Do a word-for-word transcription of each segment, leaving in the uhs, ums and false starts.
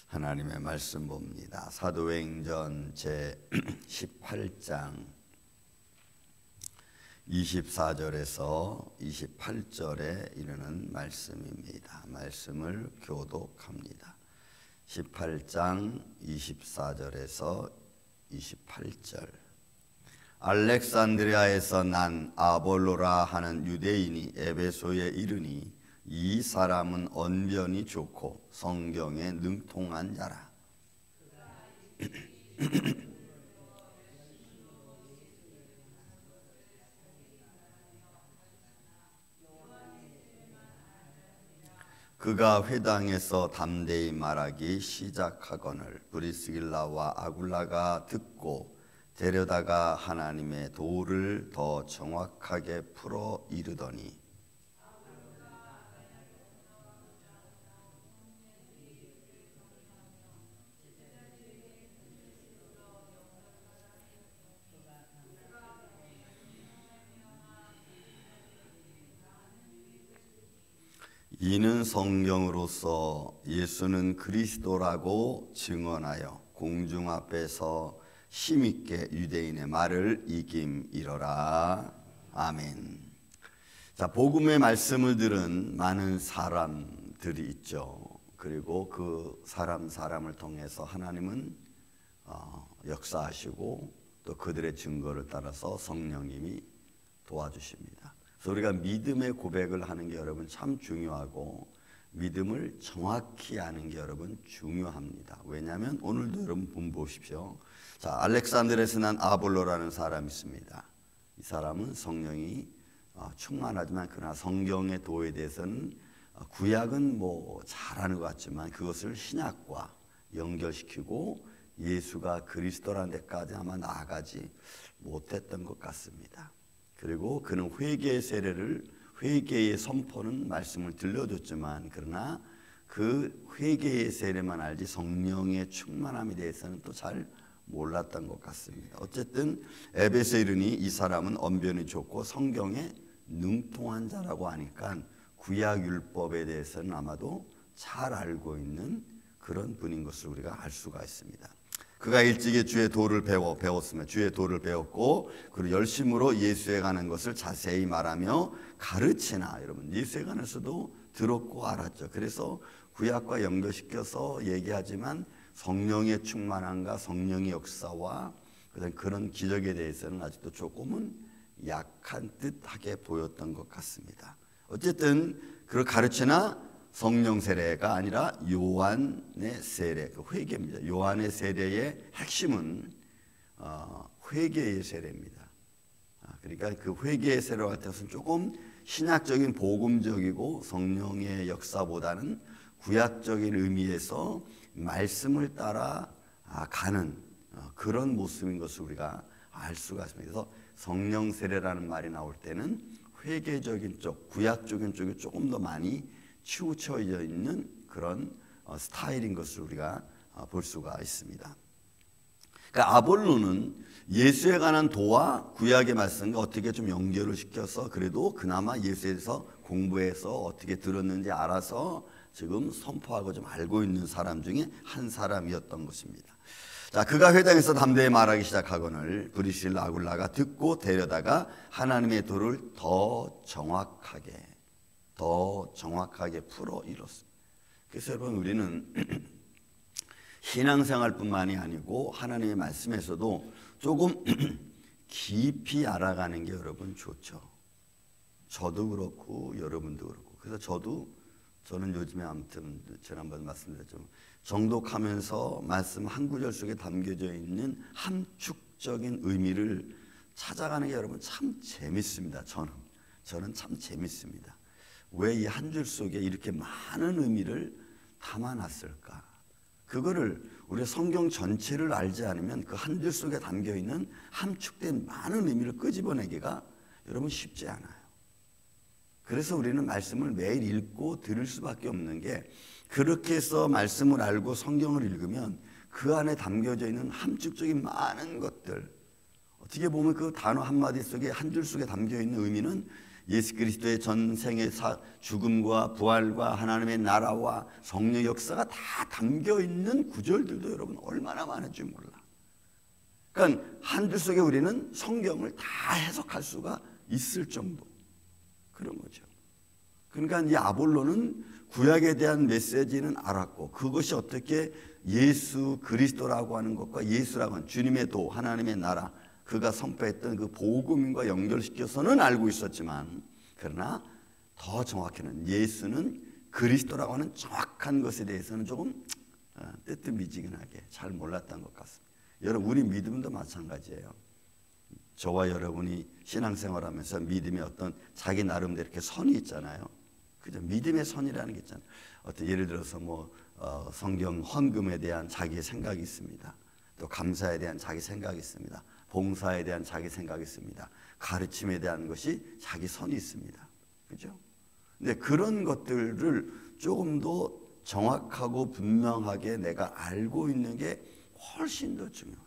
하나님의 말씀 봅니다. 사도행전 제십팔 장 이십사 절에서 이십팔 절에 이르는 말씀입니다. 말씀을 교독합니다. 십팔 장 이십사 절에서 이십팔 절. 알렉산드리아에서 난 아볼로라 하는 유대인이 에베소에 이르니 이 사람은 언변이 좋고 성경에 능통한 자라. 그가 회당에서 담대히 말하기 시작하거늘 브리스길라와 아굴라가 듣고 데려다가 하나님의 도를 더 정확하게 풀어 이르더니 이는 성경으로서 예수는 그리스도라고 증언하여 공중 앞에서 힘있게 유대인의 말을 이김이러라. 아멘. 자, 복음의 말씀을 들은 많은 사람들이 있죠. 그리고 그 사람 사람을 통해서 하나님은 어, 역사하시고 또 그들의 증거를 따라서 성령님이 도와주십니다. 그래서 우리가 믿음의 고백을 하는 게 여러분 참 중요하고 믿음을 정확히 아는 게 여러분 중요합니다. 왜냐하면 오늘도 여러분 본 보십시오. 자, 알렉산드리아에서 난 아볼로라는 사람이 있습니다. 이 사람은 성령이 충만하지만 그러나 성경의 도에 대해서는 구약은 뭐 잘하는 것 같지만 그것을 신약과 연결시키고 예수가 그리스도라는 데까지 아마 나아가지 못했던 것 같습니다. 그리고 그는 회개의 세례를 회개의 선포는 말씀을 들려줬지만 그러나 그 회개의 세례만 알지 성령의 충만함에 대해서는 또 잘 몰랐던 것 같습니다. 어쨌든 에베소에 이르니 이 사람은 언변이 좋고 성경에 능통한 자라고 하니까 구약 율법에 대해서는 아마도 잘 알고 있는 그런 분인 것을 우리가 알 수가 있습니다. 그가 일찍이 주의 도를 배워 배웠으며 주의 도를 배웠고 그리고 열심으로 예수에 관한 것을 자세히 말하며 가르치나. 여러분 예수에 관해서도 들었고 알았죠. 그래서 구약과 연결시켜서 얘기하지만 성령의 충만함과 성령의 역사와 그런 기적에 대해서는 아직도 조금은 약한 듯하게 보였던 것 같습니다. 어쨌든 그를 가르치나 성령 세례가 아니라 요한의 세례, 그 회개입니다. 요한의 세례의 핵심은 어, 회개의 세례입니다. 아, 그러니까 그 회개의 세례와 같은 조금 신학적인 복음적이고 성령의 역사보다는 구약적인 의미에서 말씀을 따라 아, 가는 어, 그런 모습인 것을 우리가 알 수가 있습니다. 그래서 성령 세례라는 말이 나올 때는 회개적인 쪽, 구약적인 쪽이 조금 더 많이 치우쳐져 있는 그런 어, 스타일인 것을 우리가 어, 볼 수가 있습니다. 그러니까 아볼로는 예수에 관한 도와 구약의 말씀과 어떻게 좀 연결을 시켜서 그래도 그나마 예수에 대해서 공부해서 어떻게 들었는지 알아서 지금 선포하고 좀 알고 있는 사람 중에 한 사람이었던 것입니다. 자, 그가 회당에서 담대히 말하기 시작하거늘 브리스길라 아굴라가 듣고 데려다가 하나님의 도를 더 정확하게 더 정확하게 풀어 이뤘습니다. 그래서 여러분 우리는 신앙생활뿐만이 아니고 하나님의 말씀에서도 조금 깊이 알아가는 게 여러분 좋죠. 저도 그렇고 여러분도 그렇고. 그래서 저도 저는 요즘에 아무튼 지난번 말씀드렸죠. 정독하면서 말씀 한 구절 속에 담겨져 있는 함축적인 의미를 찾아가는 게 여러분 참 재밌습니다. 저는 저는 참 재밌습니다. 왜 이 한 줄 속에 이렇게 많은 의미를 담아놨을까? 그거를 우리 성경 전체를 알지 않으면 그 한 줄 속에 담겨있는 함축된 많은 의미를 끄집어내기가 여러분 쉽지 않아요. 그래서 우리는 말씀을 매일 읽고 들을 수밖에 없는 게 그렇게 해서 말씀을 알고 성경을 읽으면 그 안에 담겨져 있는 함축적인 많은 것들 어떻게 보면 그 단어 한마디 속에 한 줄 속에 담겨있는 의미는 예수 그리스도의 전생의 사, 죽음과 부활과 하나님의 나라와 성령 역사가 다 담겨있는 구절들도 여러분 얼마나 많은지 몰라. 그러니까 한 줄 속에 우리는 성경을 다 해석할 수가 있을 정도 그런 거죠. 그러니까 이 아볼로는 구약에 대한 메시지는 알았고 그것이 어떻게 예수 그리스도라고 하는 것과 예수라고 하는 주님의 도 하나님의 나라 그가 선포했던 그 복음과 연결시켜서는 알고 있었지만 그러나 더 정확히는 예수는 그리스도라고 하는 정확한 것에 대해서는 조금 뜨뜻미지근하게 잘 몰랐던 것 같습니다. 여러분 우리 믿음도 마찬가지예요. 저와 여러분이 신앙생활하면서 믿음의 어떤 자기 나름대로 이렇게 선이 있잖아요. 그죠? 믿음의 선이라는 게 있잖아요. 어떤 예를 들어서 뭐 어, 성경 헌금에 대한 자기의 생각이 있습니다. 또 감사에 대한 자기 생각이 있습니다. 봉사에 대한 자기 생각이 있습니다. 가르침에 대한 것이 자기 선이 있습니다. 그죠? 근데 그런 것들을 조금 더 정확하고 분명하게 내가 알고 있는 게 훨씬 더 중요해요.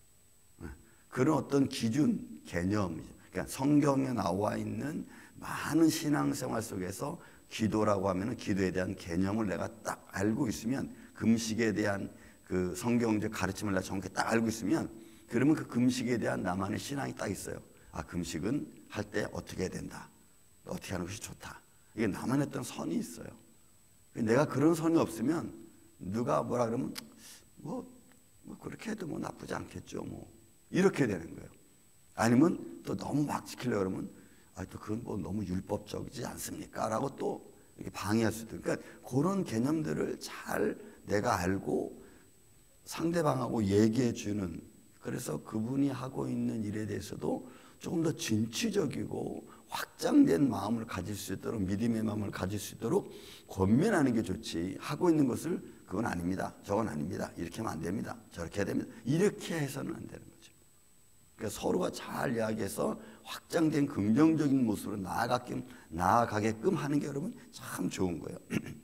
그런 어떤 기준, 개념, 그러니까 성경에 나와 있는 많은 신앙생활 속에서 기도라고 하면 기도에 대한 개념을 내가 딱 알고 있으면 금식에 대한 그 성경적 가르침을 내가 정확히 딱 알고 있으면 그러면 그 금식에 대한 나만의 신앙이 딱 있어요. 아, 금식은 할 때 어떻게 해야 된다. 어떻게 하는 것이 좋다. 이게 나만 했던 선이 있어요. 내가 그런 선이 없으면 누가 뭐라 그러면 뭐, 뭐 그렇게 해도 뭐 나쁘지 않겠죠. 뭐 이렇게 되는 거예요. 아니면 또 너무 막 지키려고 그러면 아, 또 그건 뭐 너무 율법적이지 않습니까? 라고 또 이렇게 방해할 수도 있고. 그러니까 그런 개념들을 잘 내가 알고 상대방하고 얘기해 주는 그래서 그분이 하고 있는 일에 대해서도 조금 더 진취적이고 확장된 마음을 가질 수 있도록 믿음의 마음을 가질 수 있도록 권면하는 게 좋지 하고 있는 것을 그건 아닙니다. 저건 아닙니다. 이렇게 하면 안 됩니다. 저렇게 해야 됩니다. 이렇게 해서는 안 되는 거죠. 그러니까 서로가 잘 이야기해서 확장된 긍정적인 모습으로 나아가게끔, 나아가게끔 하는 게 여러분 참 좋은 거예요.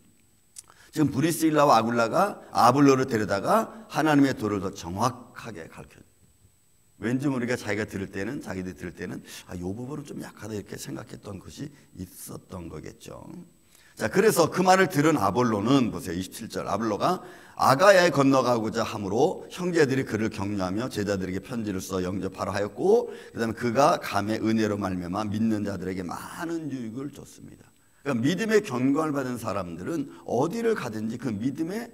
지금 브리스일라와 아굴라가 아볼로를 데려다가 하나님의 도를 더 정확하게 가르쳐줘요. 왠지 모르게 자기가 들을 때는 자기들이 들을 때는 아, 이 부분은 좀 약하다 이렇게 생각했던 것이 있었던 거겠죠. 자, 그래서 그 말을 들은 아볼로는 보세요. 이십칠 절 아볼로가 아가야에 건너가고자 함으로 형제들이 그를 격려하며 제자들에게 편지를 써 영접하라 하였고 그 다음에 그가 감의 은혜로 말미암아 믿는 자들에게 많은 유익을 줬습니다. 그러니까 믿음의 견고함을 받은 사람들은 어디를 가든지 그 믿음의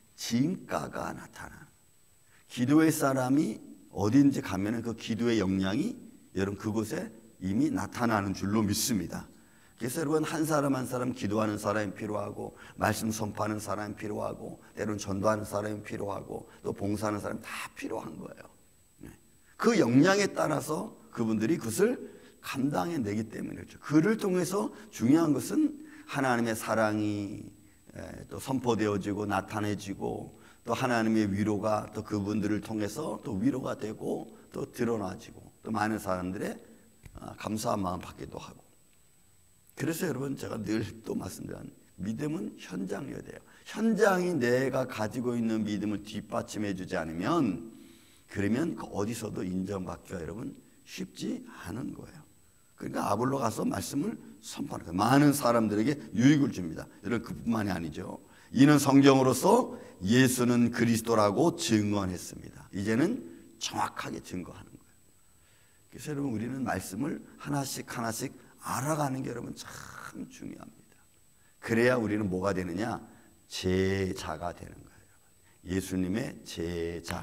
진가가 나타나는 기도의 사람이 어딘지 가면은 그 기도의 역량이 여러분 그곳에 이미 나타나는 줄로 믿습니다. 그래서 여러분 한 사람 한 사람 기도하는 사람이 필요하고 말씀 선포하는 사람이 필요하고 때로는 전도하는 사람이 필요하고 또 봉사하는 사람이 다 필요한 거예요. 그 역량에 따라서 그분들이 그것을 감당해내기 때문이죠. 그를 통해서 중요한 것은 하나님의 사랑이 또 선포되어지고 나타내지고 또 하나님의 위로가 또 그분들을 통해서 또 위로가 되고 또 드러나지고 또 많은 사람들의 감사한 마음 받기도 하고. 그래서 여러분 제가 늘 또 말씀드리는 믿음은 현장이어야 돼요. 현장이 내가 가지고 있는 믿음을 뒷받침해 주지 않으면 그러면 어디서도 인정받기가 여러분 쉽지 않은 거예요. 그러니까 아볼로 가서 말씀을 선포하는 거예요. 많은 사람들에게 유익을 줍니다. 여러분 그뿐만이 아니죠. 이는 성경으로서 예수는 그리스도라고 증언했습니다. 이제는 정확하게 증거하는 거예요. 그래서 여러분 우리는 말씀을 하나씩 하나씩 알아가는 게 여러분 참 중요합니다. 그래야 우리는 뭐가 되느냐? 제자가 되는 거예요. 예수님의 제자.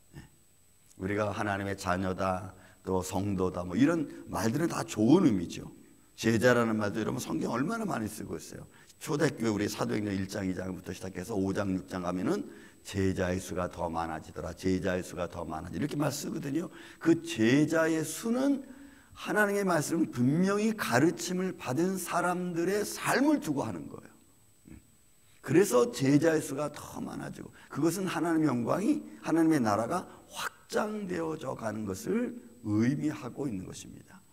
우리가 하나님의 자녀다 또 성도다 뭐 이런 말들은 다 좋은 의미죠. 제자라는 말도 여러분 성경 얼마나 많이 쓰고 있어요. 초대교회 우리 사도행전 일 장 이 장부터 시작해서 오 장 육 장 가면은 제자의 수가 더 많아지더라. 제자의 수가 더 많아지 이렇게 말 쓰거든요. 그 제자의 수는 하나님의 말씀을 분명히 가르침을 받은 사람들의 삶을 두고 하는 거예요. 그래서 제자의 수가 더 많아지고 그것은 하나님의 영광이 하나님의 나라가 확장되어져 가는 것을 의미하고 있는 것입니다.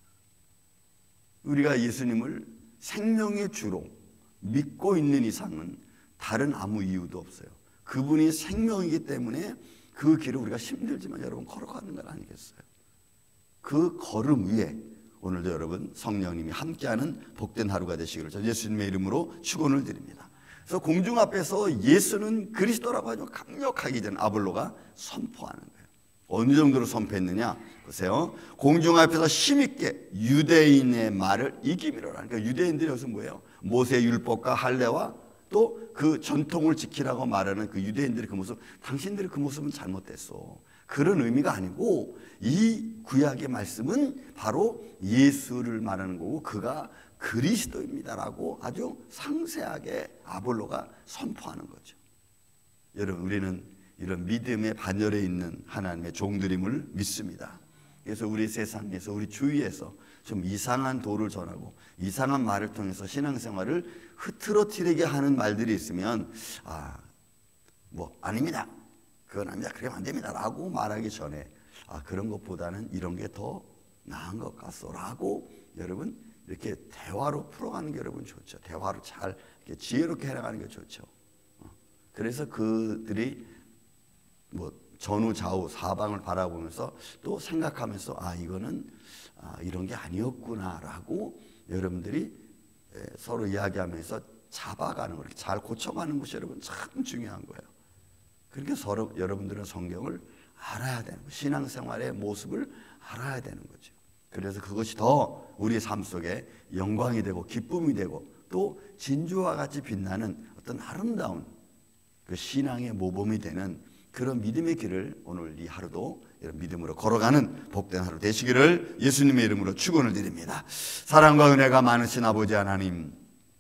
우리가 예수님을 생명의 주로 믿고 있는 이상은 다른 아무 이유도 없어요. 그분이 생명이기 때문에 그 길을 우리가 힘들지만 여러분 걸어가는 건 아니겠어요? 그 걸음 위에 오늘도 여러분 성령님이 함께하는 복된 하루가 되시기를 저 예수님의 이름으로 축원을 드립니다. 그래서 공중 앞에서 예수는 그리스도라고 아주 강력하게 된 아볼로가 선포하는 거예요. 어느 정도로 선포했느냐 보세요. 공중 앞에서 힘있게 유대인의 말을 이기미로라. 그러니까 유대인들이 여기서 뭐예요? 모세 율법과 할례와 또 그 전통을 지키라고 말하는 그 유대인들의 그 모습, 당신들의 그 모습은 잘못됐어. 그런 의미가 아니고 이 구약의 말씀은 바로 예수를 말하는 거고 그가 그리스도입니다라고 아주 상세하게 아볼로가 선포하는 거죠. 여러분, 우리는 이런 믿음의 반열에 있는 하나님의 종들임을 믿습니다. 그래서 우리 세상에서 우리 주위에서 좀 이상한 도를 전하고 이상한 말을 통해서 신앙생활을 흐트러뜨리게 하는 말들이 있으면 아, 뭐 아닙니다. 그건 아닙니다. 그러면 안 됩니다. 라고 말하기 전에 아, 그런 것보다는 이런 게 더 나은 것 같소라고 여러분 이렇게 대화로 풀어가는 게 여러분 좋죠. 대화로 잘 이렇게 지혜롭게 해나가는 게 좋죠. 그래서 그들이 뭐 전후 좌우 사방을 바라보면서 또 생각하면서 아 이거는 아, 이런 게 아니었구나라고 여러분들이 서로 이야기하면서 잡아가는 거, 잘 고쳐가는 것이 여러분 참 중요한 거예요. 그러니까 서로 여러분들은 성경을 알아야 되는 거예요. 신앙생활의 모습을 알아야 되는 거죠. 그래서 그것이 더 우리의 삶 속에 영광이 되고 기쁨이 되고 또 진주와 같이 빛나는 어떤 아름다운 그 신앙의 모범이 되는 그런 믿음의 길을 오늘 이 하루도 이런 믿음으로 걸어가는 복된 하루 되시기를 예수님의 이름으로 축원을 드립니다. 사랑과 은혜가 많으신 아버지 하나님,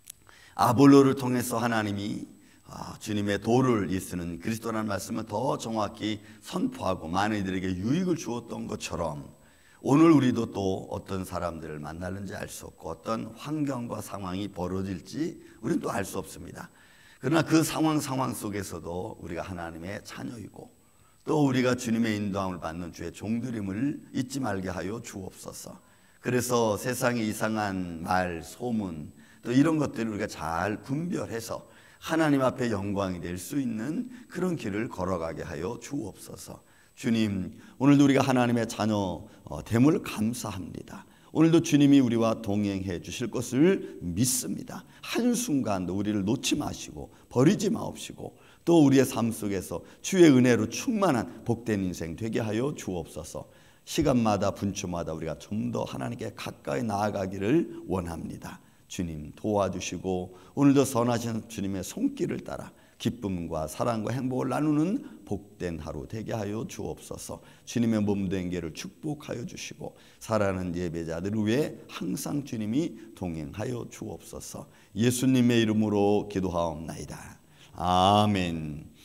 아볼로를 통해서 하나님이 아, 주님의 도를 이쓰는 그리스도라는 말씀을 더 정확히 선포하고 많은 이들에게 유익을 주었던 것처럼 오늘 우리도 또 어떤 사람들을 만나는지 알 수 없고 어떤 환경과 상황이 벌어질지 우리는 또 알 수 없습니다. 그러나 그 상황 상황 속에서도 우리가 하나님의 자녀이고 또 우리가 주님의 인도함을 받는 주의 종들임을 잊지 말게 하여 주옵소서. 그래서 세상의 이상한 말, 소문 또 이런 것들을 우리가 잘 분별해서 하나님 앞에 영광이 될 수 있는 그런 길을 걸어가게 하여 주옵소서. 주님, 오늘도 우리가 하나님의 자녀 됨을 감사합니다. 오늘도 주님이 우리와 동행해 주실 것을 믿습니다. 한순간도 우리를 놓지 마시고 버리지 마옵시고 또 우리의 삶 속에서 주의 은혜로 충만한 복된 인생 되게 하여 주옵소서. 시간마다 분초마다 우리가 좀 더 하나님께 가까이 나아가기를 원합니다. 주님 도와주시고 오늘도 선하신 주님의 손길을 따라 기쁨과 사랑과 행복을 나누는 복된 하루 되게 하여 주옵소서. 주님의 몸된 길을 축복하여 주시고 살아가는 예배자들 위해 항상 주님이 동행하여 주옵소서. 예수님의 이름으로 기도하옵나이다. 아멘.